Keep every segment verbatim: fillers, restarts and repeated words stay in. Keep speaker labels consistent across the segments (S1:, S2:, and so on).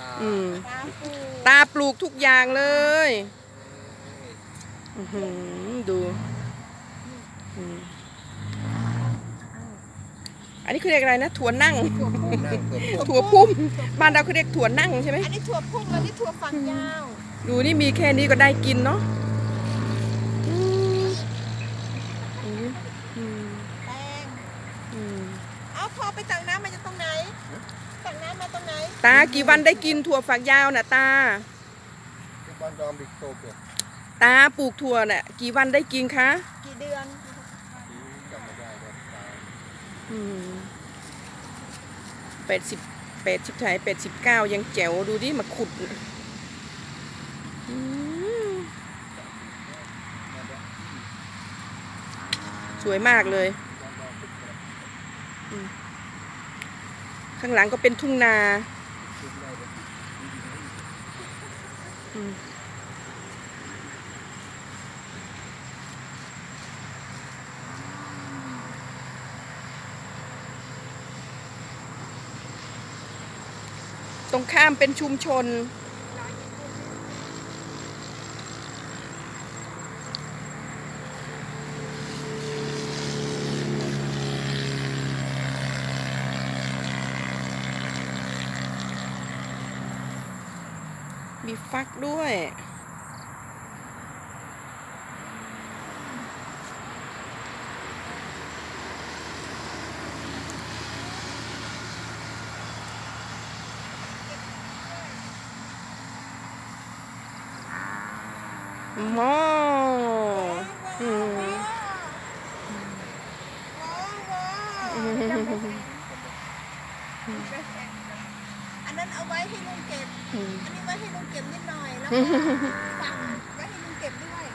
S1: อืมตาปลูกทุกอย่างเลยดูอันนี้คือเรียกอะไรนะถั่วนั่งถั่วพุ่มบ้านเราคือเรียกถั่วนั่งใช่ไหม
S2: อันนี้ถั่วพุ่มอันนี้ถั่วฝักยาว
S1: ดูนี่มีแค่นี้ก็ได้กินเนาะ
S2: แตงเอาพอไปตักน้ำมาจากตรงไหนตักน้ำมาตรงไหน
S1: ตากี่วันได้กินถั่วฝักยาวน่ะตาตาปลูกถั่วน่ะกี่วันได้กินคะ
S2: กี่เดือน
S1: แปดสิบแปดสิบไทยแปดสิบเก้ายังแจ๋วดูดิมาขุดสวยมากเลยข้างหลังก็เป็นทุ่งนาตรงข้ามเป็นชุมชนมีฟักด้วยมอ
S2: อันนั้นเอาไว้ให้ลุงเก็บอันนี้ไว้ให้ลุงเก็บนิดหน่อยแล้วก็สั่งไว้ให้ลุงเก็บด้วย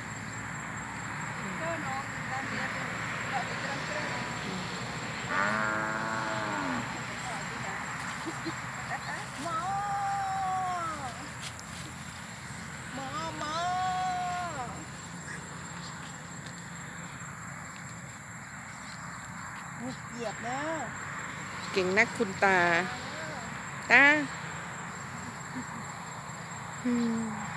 S2: ก็น้องด้านนี้เราจะกระเตื้องมอมอมอเหยียบเนอะ
S1: เก่งนักคุณตาตา